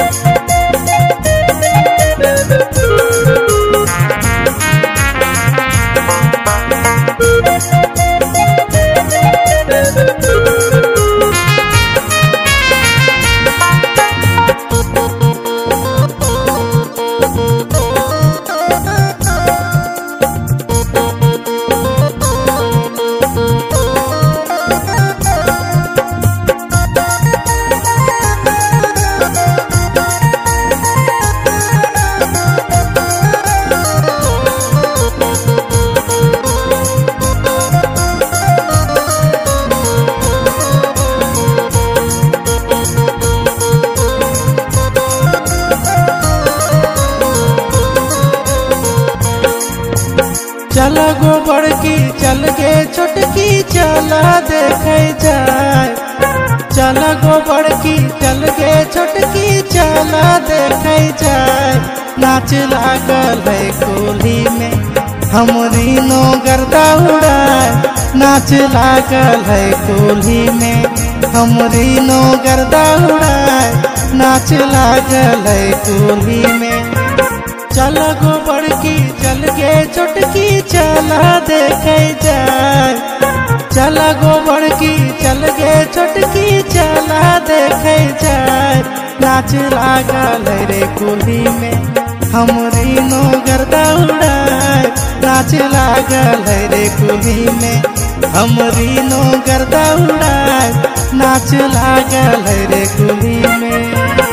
चल गोबर की चल गे छोटकी चला देखे जाए। चल गोबर की चल गे छोटकी चला देखे जाए। नाच लागल है कोली में हमरी नो गर्दा उड़ाए। नाच लागल है कोली में हमरी नो गर्दा उड़ाए। नाच लागल है कोली में। चल गोबर की चल गे छोटकी चला देखे जाए। चल गोबर की चल गे छोटकी चला देखे जाए। नाच लागल रे कुली में हमरी नो गर्दा उड़ाए। नाच लागल रे कुली में हमरी नो गर्दा उड़ाए। नाच लागल रे कुली में।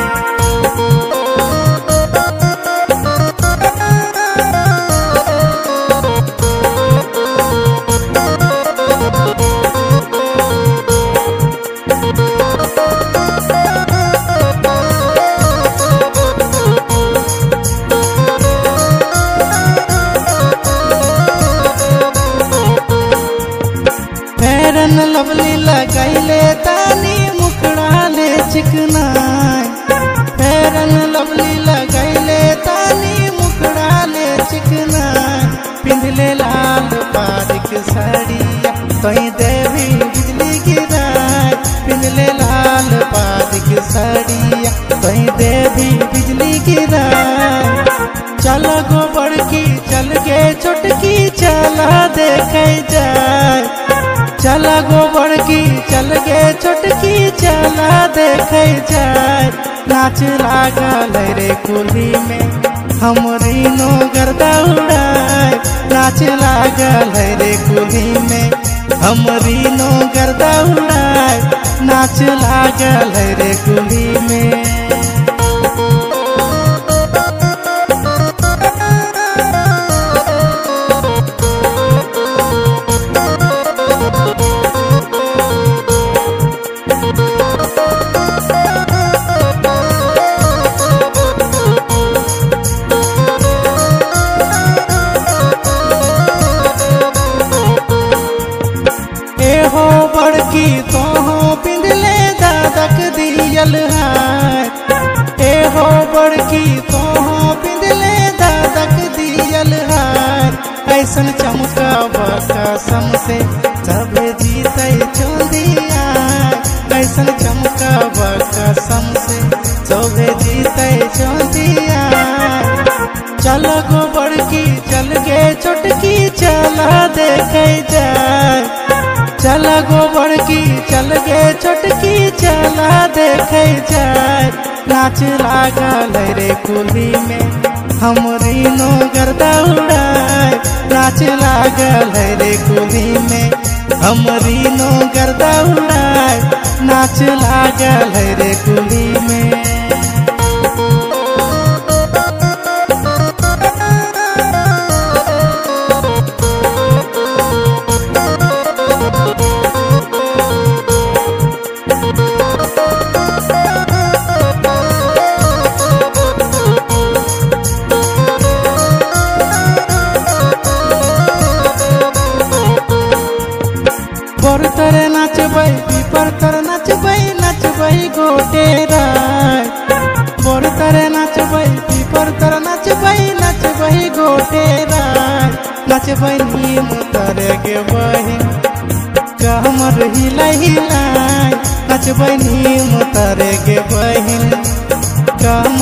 फेरन लवली लगैले तानी मुखड़ा ले चिकनाई। फेरन लवली लगैले तानी मुखड़ा ले चिकनाई। पिंधले लाल पारिक साड़िया तोई देवी बिजली गिराए। पिंधले लाल पारिक साड़िया तोई देवी बिजली गिराए। चल गोबर की चल गे छोटकी चला देखे जाए। चल गोबर की चल गे छोटकी चला देखे जाए। नाच लागल रे कुली में हमरी नो गर्दा उड़ाए। नाच लागल रे कुली में हमरी नो गर्दा उड़ाए। नाच लागल रे कुली में। हो बड़की तो हो पिंधले दादक दियल है। ए हो बड़की तो हो पिंधले दादक दियल है। ऐसन चमकाव कसम से सब जीते चोंदिया। ऐसन चमकाव कसम से सब जीते चोंदिया। चल गोबर की चल गे छोटकी चला देखे जाए। चल गोबर की चल गे छोटकी चला देखे जाए। नाच लागल रे कुली में हमरी नो गर्दा उड़ाए। नाच लागल रे कुली में हमरी नो गर्दा उड़ाए। नाच लागल रे कुली में। बोर तर नचबै पीपर तर नचबै नचबै गोटे राय। बोर तर नचबै पीपर तर नचबै नचबै गोटे राय। नचबै नीम तर गे बहिन कमर हिलाई हिलाई। नचबै नीम तर गे बहिन कमर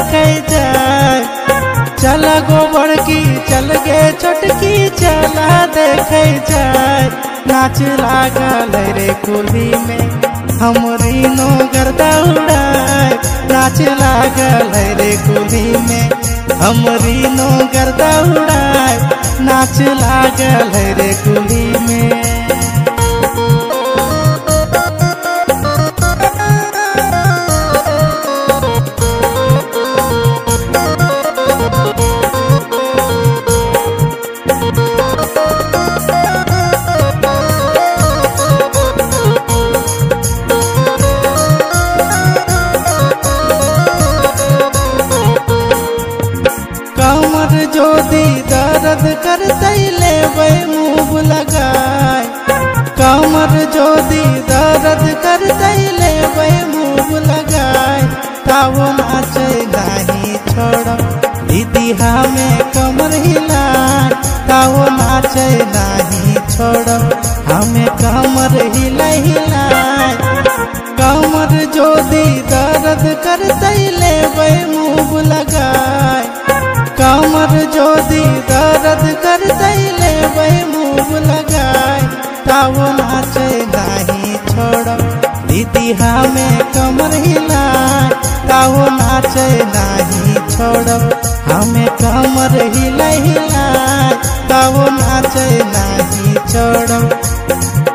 देखे जाए। चला गोबर की चल गे छोटकी चला देखे जाए। नाच लागल रे कुली में हमरी नो गर्दा उड़ाए। नाच लागल रे कुली में हमरी नो गर्दा उड़ाए। नाच लागल रे कुली में। कमर जोदी दर्द करते लेबै मुँह लगाए। कमर जोदी दर्द करते लेबै मुँह लगाए। ताओ नाचे नहीं छोड़ दीदी हमें कमर हिलाए। ताओ नाचे नहीं छोड़ हमें कमर हिलाए। कमर जोदी दर्द करते लेबै मुँह लगाए। कमर जोदी दर्द करते लेबै मुँह लगाए। ताओ नाचे नहीं छोड़ दीदी हमें कमर हिलाए। ताओ नाचे नहीं छोड़ हमें कमर हिलाए। ताओ नाचे नहीं छोड़।